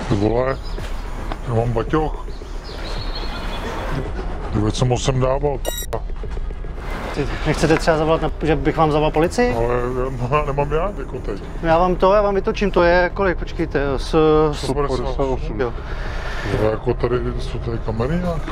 Vole, já mám baťoch. Ty co musím dávat. Nechcete třeba zavolat, že bych vám zavolal policii? Ale já nemám jak jako teď. Já vám vytočím, to je kolik, počkejte, 158. Jo. Jako tady jsou tady kamery nějaké?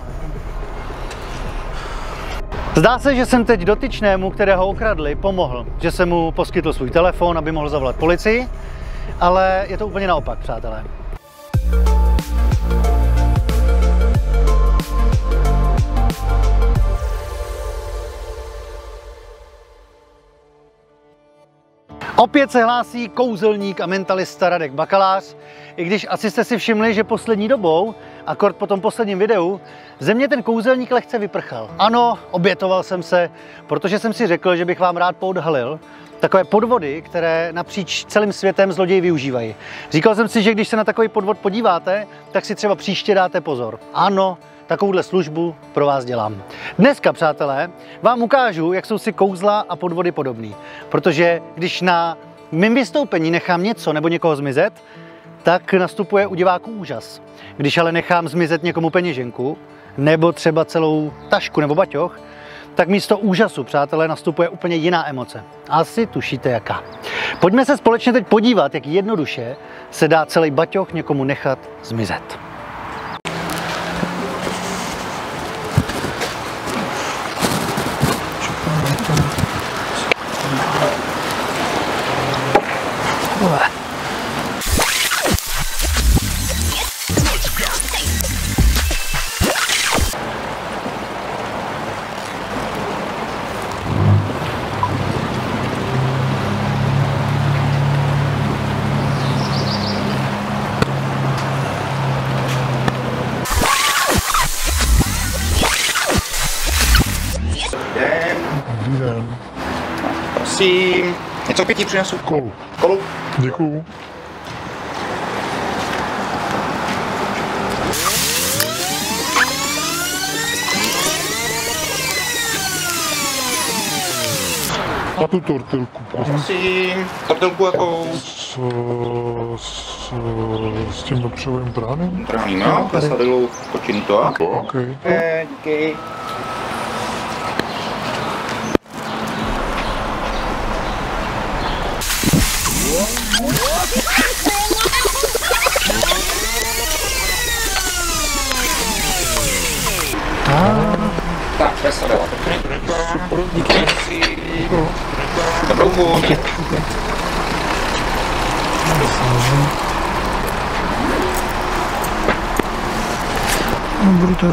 Zdá se, že jsem teď dotyčnému, kterého okradli, pomohl. Že jsem mu poskytl svůj telefon, aby mohl zavolat policii, ale je to úplně naopak, přátelé. Opět se hlásí kouzelník a mentalista Radek Bakalář, i když asi jste si všimli, že poslední dobou, akord po tom posledním videu, ze mě ten kouzelník lehce vyprchal. Ano, obětoval jsem se, protože jsem si řekl, že bych vám rád poodhalil takové podvody, které napříč celým světem zloději využívají. Říkal jsem si, že když se na takový podvod podíváte, tak si třeba příště dáte pozor. Ano, takovouhle službu pro vás dělám. Dneska, přátelé, vám ukážu, jak jsou si kouzla a podvody podobný. Protože když na mým vystoupení nechám něco nebo někoho zmizet, tak nastupuje u diváků úžas. Když ale nechám zmizet někomu peněženku, nebo třeba celou tašku nebo baťoch, tak místo úžasu, přátelé, nastupuje úplně jiná emoce. Asi tušíte jaká. Pojďme se společně teď podívat, jak jednoduše se dá celý baťoch někomu nechat zmizet. Dobrý den. Prosím, něco pěkný přinesu. Kolu. Kolu. Děkuju. A tu tortilku. Prosím, tortilku jakou? S tím vepřovým tránem? Trávím, no, pesadilu, kočinu to. OK. Díky. Tak, pesadila. Super. Díky. Dobrou chuť. Budu tady.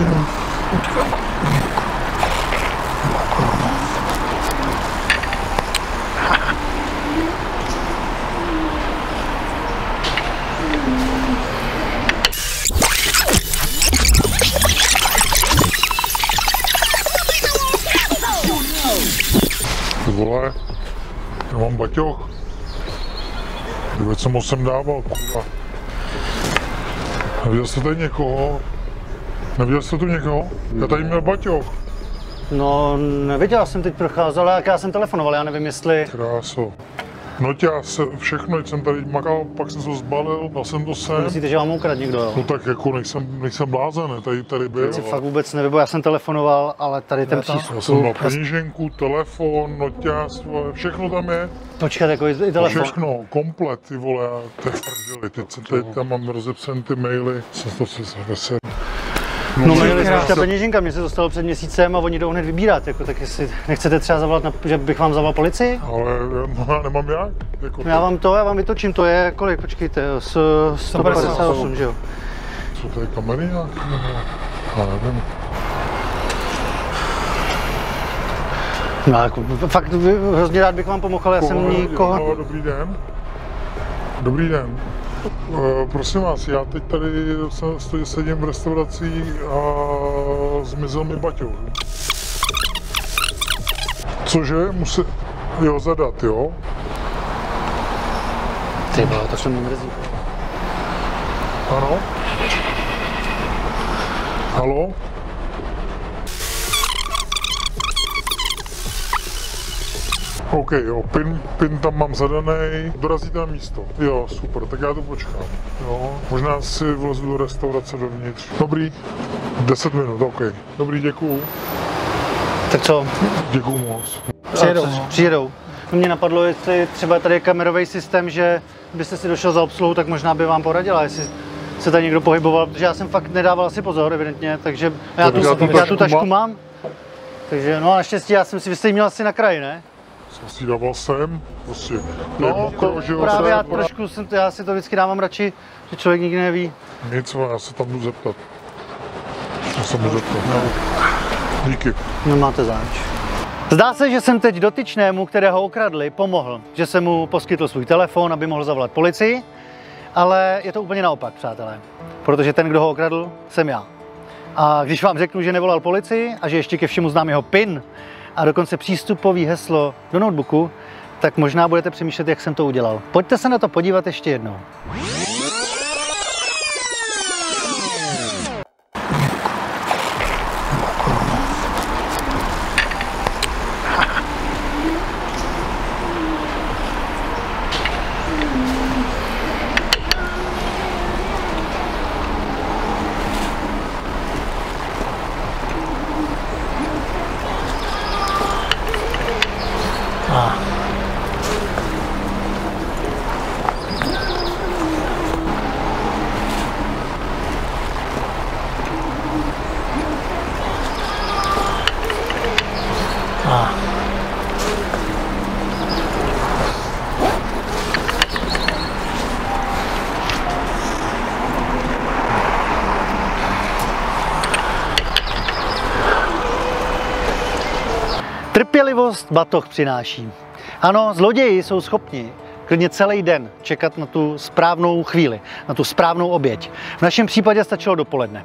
Vole, já mám baťoch. Ty co musím dávat, kurva. Neviděl jste tady někoho? Neviděl jste tu někoho? Já tady měl baťoch. No, neviděl jsem teď procházel, jak já jsem telefonoval, já nevím, jestli... Kráso. No já se všechno, jsem tady makal, pak jsem se zbalil, dal jsem to sem. Myslíte, že vám ukradl někdo, jo? No tak jako nejsem blázen, tady byl. Si fakt vůbec nevím, já jsem telefonoval, ale tady ten přístup... Já jsem dal peníženku, telefon, noťaz, všechno tam je. Počkat, jako i telefon. Všechno, komplet, ty vole, to je v prdeli, teď tam mám rozepsaný ty maily, jsem to si No maily, ta peněženka, mě se dostalo před měsícem a oni jdou hned vybírat, jako, tak jestli nechcete třeba zavolat, že bych vám zavolal policii? Ale já nemám jak. Jako já vám vytočím, to je kolik, počkejte, 158, že jo? Jsou tady kamery nějaké? Já nevím. No jako, fakt hrozně rád bych vám pomohl, ale já jsem nikoho... No, dobrý den. Dobrý den. Prosím vás, já teď tady sedím v restauraci a zmizel mi baťoch. Cože? Musí... Jo, zadat, jo? Ty vole, to se mi mrzí. Ano? Haló? OK, jo, pin tam mám zadaný, dorazíte na místo. Jo, super, tak já to počkám. Jo, možná si vlezu do restaurace dovnitř. Dobrý, 10 minut, OK. Dobrý, děkuju. Tak co? Děkuju moc. Přijedou. Mě napadlo, jestli třeba tady je kamerový systém, že byste si došel za obsluhu, tak možná by vám poradila, jestli se tady někdo pohyboval, protože já jsem fakt nedával asi pozor, evidentně, takže já tu tašku mám. Takže no a naštěstí já jsem si, vy jste ji měl asi na kraji, ne? Jsem si dával sem, prostě. No, právě já trošku já si to vždycky dávám radši, že člověk nikdy neví. Nic, já se tam jdu zeptat. No. Díky. No máte záč. Zdá se, že jsem teď dotyčnému, kterého okradli, pomohl. Že jsem mu poskytl svůj telefon, aby mohl zavolat policii, ale je to úplně naopak, přátelé. Protože ten, kdo ho okradl, jsem já. A když vám řeknu, že nevolal policii a že ještě ke všemu znám jeho PIN a dokonce přístupový heslo do notebooku, tak možná budete přemýšlet, jak jsem to udělal. Pojďte se na to podívat ještě jednou. Trpělivost batoh přináší. Ano, zloději jsou schopni klidně celý den čekat na tu správnou chvíli, na tu správnou oběť. V našem případě stačilo dopoledne.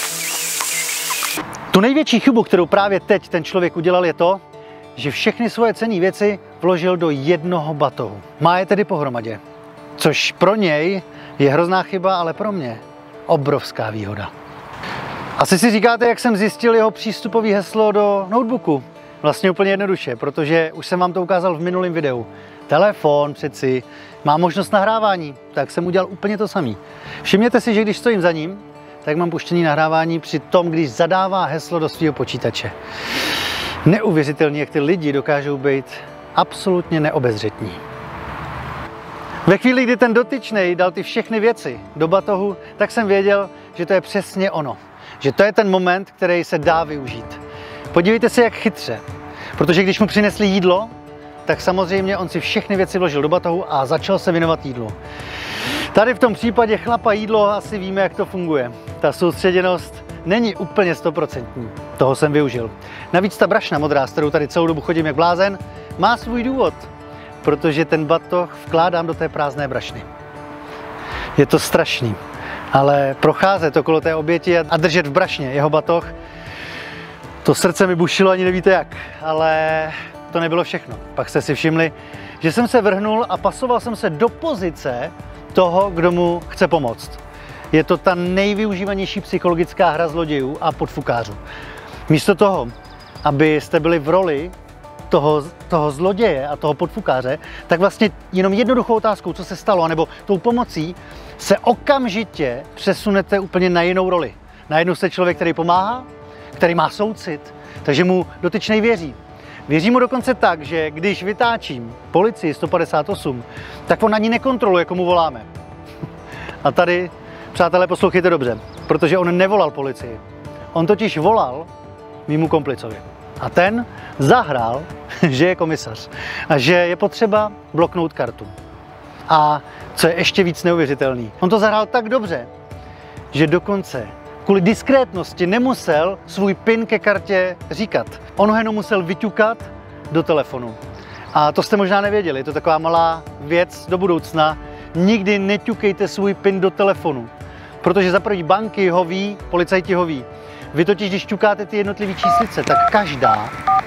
Tu největší chybu, kterou právě teď ten člověk udělal, je to, že všechny svoje cenné věci vložil do jednoho batohu. Má je tedy pohromadě. Což pro něj je hrozná chyba, ale pro mě obrovská výhoda. Asi si říkáte, jak jsem zjistil jeho přístupový heslo do notebooku. Vlastně úplně jednoduše, protože už jsem vám to ukázal v minulém videu. Telefon přeci má možnost nahrávání, tak jsem udělal úplně to samý. Všimněte si, že když stojím za ním, tak mám puštění nahrávání při tom, když zadává heslo do svého počítače. Neuvěřitelný, jak ty lidi dokážou být absolutně neobezřetní. Ve chvíli, kdy ten dotyčnej dal ty všechny věci do batohu, tak jsem věděl, že to je přesně ono. Že to je ten moment, který se dá využít. Podívejte se, jak chytře. Protože když mu přinesli jídlo, tak samozřejmě on si všechny věci vložil do batohu a začal se věnovat jídlu. Tady v tom případě chlapa jídlo asi víme, jak to funguje. Ta soustředěnost není úplně 100%. Toho jsem využil. Navíc ta brašna modrá, s kterou tady celou dobu chodím jak blázen, má svůj důvod. Protože ten batoh vkládám do té prázdné brašny. Je to strašný. Ale procházet okolo té oběti a držet v brašně jeho batoh, to srdce mi bušilo, ani nevíte jak, ale to nebylo všechno. Pak jste si všimli, že jsem se vrhnul a pasoval jsem se do pozice toho, kdo mu chce pomoct. Je to ta nejvyužívanější psychologická hra zlodějů a podfukářů. Místo toho, abyste byli v roli toho zloděje a toho podfukáře, tak vlastně jenom jednoduchou otázkou, co se stalo, anebo tou pomocí, se okamžitě přesunete úplně na jinou roli. Najednou jste člověk, který pomáhá, který má soucit, takže mu dotyčnej věří. Věří mu dokonce tak, že když vytáčím policii 158, tak on ani nekontroluje, komu voláme. A tady, přátelé, poslouchejte dobře, protože on nevolal policii. On totiž volal mému komplicovi. A ten zahrál, že je komisař a že je potřeba bloknout kartu. A co je ještě víc neuvěřitelný, on to zahrál tak dobře, že dokonce kvůli diskrétnosti nemusel svůj PIN ke kartě říkat. On ho jenom musel vyťukat do telefonu. A to jste možná nevěděli, je to taková malá věc do budoucna. Nikdy neťukejte svůj PIN do telefonu, protože za první banky ho ví, policajti ho ví. Vy totiž, když ťukáte ty jednotlivé číslice, tak každá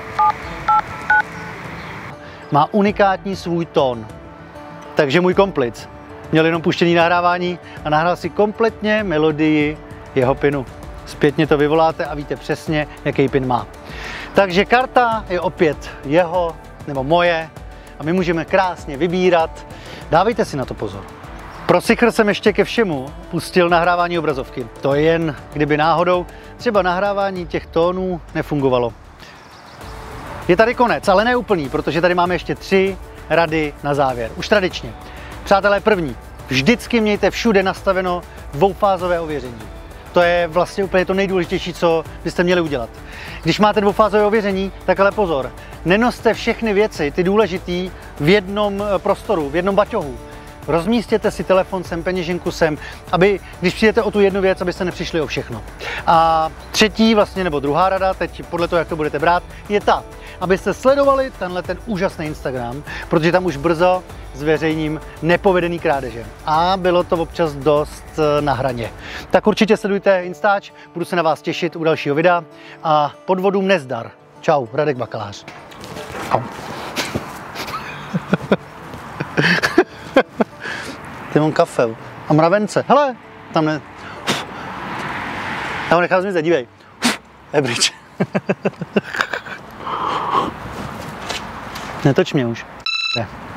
má unikátní svůj tón. Takže můj komplic měl jenom puštěný nahrávání a nahrál si kompletně melodii jeho PINu. Zpětně to vyvoláte a víte přesně, jaký PIN má. Takže karta je opět jeho nebo moje. a my můžeme krásně vybírat. Dávejte si na to pozor. Pro Sichr jsem ještě ke všemu pustil nahrávání obrazovky. To je jen, kdyby náhodou třeba nahrávání těch tónů nefungovalo. Je tady konec, ale ne úplný, protože tady máme ještě 3 rady na závěr. Už tradičně. Přátelé, první. Vždycky mějte všude nastaveno dvoufázové ověření. To je vlastně úplně to nejdůležitější, co byste měli udělat. Když máte dvoufázové ověření, tak ale pozor. Nenoste všechny věci, ty důležitý, v jednom prostoru, v jednom baťohu. Rozmístěte si telefon sem, peněženku sem, aby, když přijdete o tu jednu věc, abyste nepřišli o všechno. A třetí, vlastně, nebo druhá rada, teď podle toho, jak to budete brát, je ta, abyste sledovali ten úžasný Instagram, protože tam už brzo zveřejním nepovedený krádeže. A bylo to občas dost na hraně. Tak určitě sledujte Instač, budu se na vás těšit u dalšího videa a podvodům nezdar. Čau, Radek Bakalář. Au. Ty mám kafe a mravence. Hele, tam ne. Já ho nechám zmizet, dívej. Je pryč. Netoč mě už. Ne.